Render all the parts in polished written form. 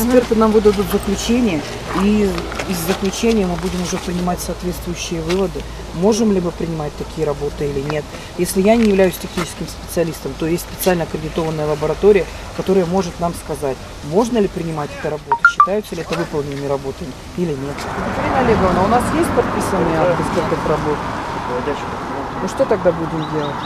Эксперты нам выдадут заключение, и из заключения мы будем уже принимать соответствующие выводы, можем ли мы принимать такие работы или нет. Если я не являюсь техническим специалистом, то есть специально аккредитованная лаборатория, которая может нам сказать, можно ли принимать эту работу, считаются ли это выполненными работами или нет. Екатерина Олеговна, у нас есть подписанный акт экспертных работ? Ну что тогда будем делать?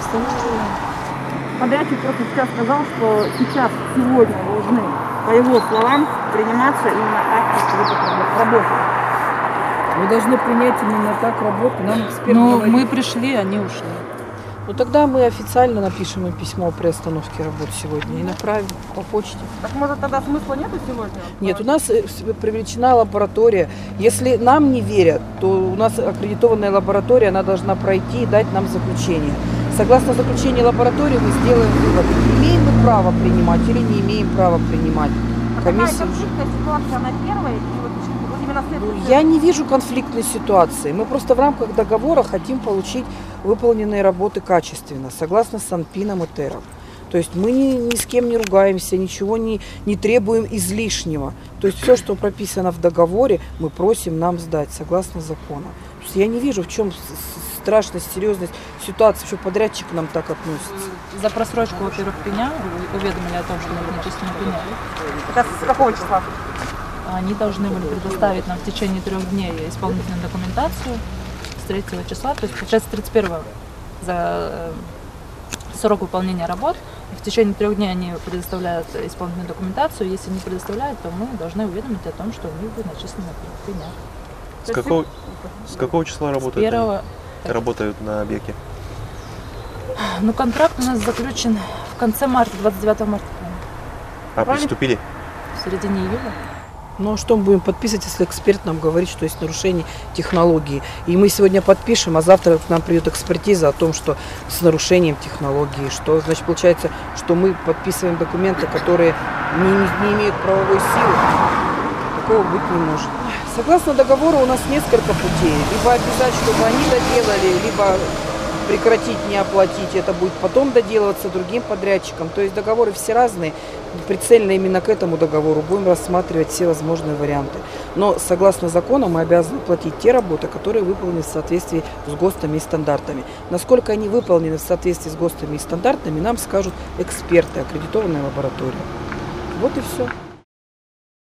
Подрядчик просто сейчас сказал, что сейчас, сегодня должны, по его словам, приниматься именно так, как работа. Мы должны принять именно так работу. Нам эксперт говорит. Мы пришли, они ушли. Ну тогда мы официально напишем им письмо о приостановке работ сегодня и направим по почте. Так может тогда смысла нету сегодня? Нет, у нас привлечена лаборатория. Если нам не верят, то у нас аккредитованная лаборатория, она должна пройти и дать нам заключение. Согласно заключению лаборатории мы сделаем вывод, имеем мы право принимать или не имеем права принимать. Комиссия уже... ситуация, она первая, и вот именно следующая... Я не вижу конфликтной ситуации. Мы просто в рамках договора хотим получить выполненные работы качественно, согласно Санпинам и ТЭРам. То есть мы ни с кем не ругаемся, ничего не требуем излишнего. То есть все, что прописано в договоре, мы просим нам сдать, согласно закону. То есть я не вижу, в чем страшность, серьезность ситуации, что подрядчик к нам так относится. За просрочку, во-первых, пеня, уведомили о том, что мы начислили пеня. Это с какого числа? Они должны были предоставить нам в течение 3 дней исполнительную документацию с 3 числа, то есть получается 31-го за срок выполнения работ. В течение 3 дней они предоставляют исполнительную документацию. Если не предоставляют, то мы должны уведомить о том, что у них будет начислена пеня. С какого числа работают? Работают на объекте? Ну, контракт у нас заключен в конце марта, 29 марта. А приступили? В середине июля. Ну а что мы будем подписывать, если эксперт нам говорит, что есть нарушение технологии? И мы сегодня подпишем, а завтра к нам придет экспертиза о том, что с нарушением технологии. Что значит получается, что мы подписываем документы, которые не имеют правовой силы? Такого быть не может. Согласно договору у нас несколько путей. Либо обязать, чтобы они доделали, либо прекратить, не оплатить. Это будет потом доделываться другим подрядчикам. То есть договоры все разные. Прицельно именно к этому договору будем рассматривать все возможные варианты. Но согласно закону мы обязаны платить те работы, которые выполнены в соответствии с ГОСТами и стандартами. Насколько они выполнены в соответствии с ГОСТами и стандартами, нам скажут эксперты, аккредитованная лаборатория. Вот и все.